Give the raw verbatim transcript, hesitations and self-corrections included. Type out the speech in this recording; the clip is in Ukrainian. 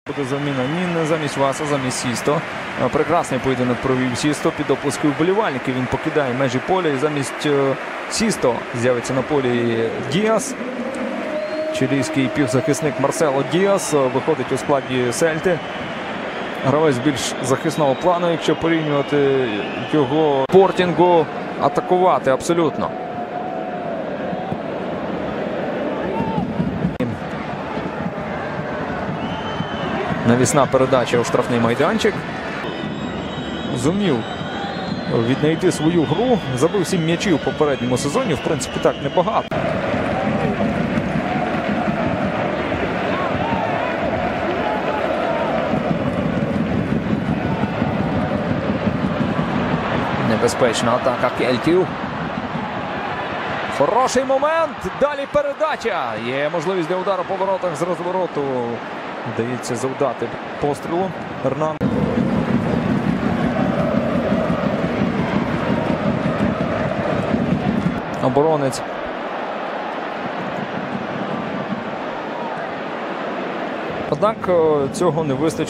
Буде заміна ні не замість вас, а замість Сісто. Прекрасний поєдинок провів Сісто під оплески вболівальників. Він покидає межі поля і замість Сісто з'явиться на полі Діас. Чилійський півзахисник Марсело Діас виходить у складі Сельти. Гравець більш захисного плану, якщо порівнювати його Спортінгу, атакувати абсолютно. Навісна передача у штрафний майданчик. Зумів віднайти свою гру. Забив сім м'ячів у попередньому сезоні. В принципі, так небагато. Небезпечна атака кельтів. Хороший момент. Далі передача. Є можливість для удару по воротах з розвороту. Вдається завдати пострілу. Ернан. Оборонець. Однак цього не вистачить.